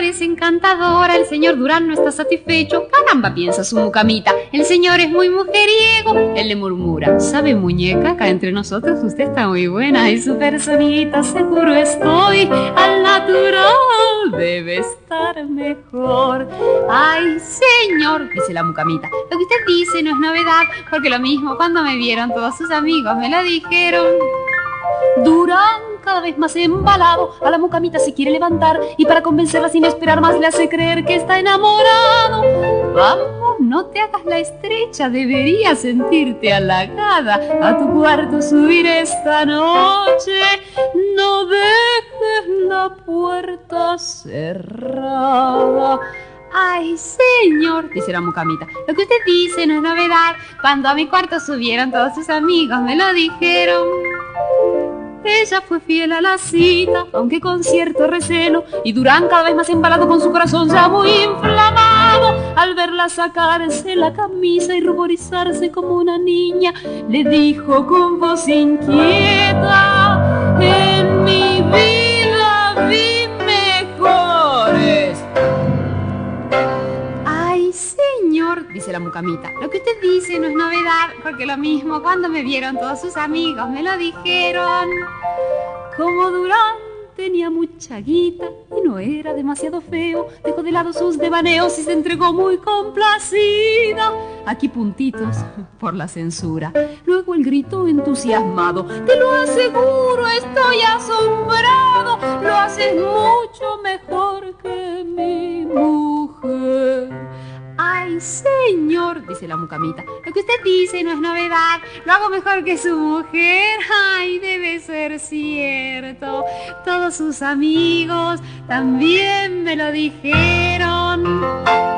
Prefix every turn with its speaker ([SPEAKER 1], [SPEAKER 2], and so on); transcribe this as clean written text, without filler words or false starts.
[SPEAKER 1] es encantadora, el señor Durán no está satisfecho. Caramba, piensa su mucamita, el señor es muy mujeriego. Él le murmura, ¿sabe, muñeca? Acá entre nosotros usted está muy buena y su personita, seguro estoy, al natural debe estar mejor. Ay, señor, dice la mucamita, lo que usted dice no es novedad, porque lo mismo cuando me vieron todos sus amigos me lo dijeron. Durán, cada vez más embalado, a la mucamita se quiere levantar y para convencerla sin esperar más le hace creer que está enamorado. Vamos, no te hagas la estrecha, deberías sentirte halagada. A tu cuarto subir esta noche, no dejes la puerta cerrada. Ay, señor, dice la mucamita, lo que usted dice no es novedad. Cuando a mi cuarto subieron todos sus amigos me lo dijeron. Ella fue fiel a la cita, aunque con cierto recelo, y Durán, cada vez más embalado con su corazón ya muy inflamado, al verla sacarse la camisa y ruborizarse como una niña, le dijo con voz inquieta: en mi vida vi mejores. Ay, señor, dice la mucamita, lo que usted dice no es novedad, porque lo mismo cuando me vieron todos sus amigos me lo dijeron. Como Durán tenía mucha guita y no era demasiado feo, dejó de lado sus devaneos y se entregó muy complacida. Aquí puntitos por la censura. Luego él gritó entusiasmado: te lo aseguro, estoy asombrado, lo haces mucho mejor que mi mujer. Ay, señor, dice la mucamita, lo que usted dice no es novedad, lo hago mejor que su mujer. Ay, debe ser cierto, todos sus amigos también me lo dijeron.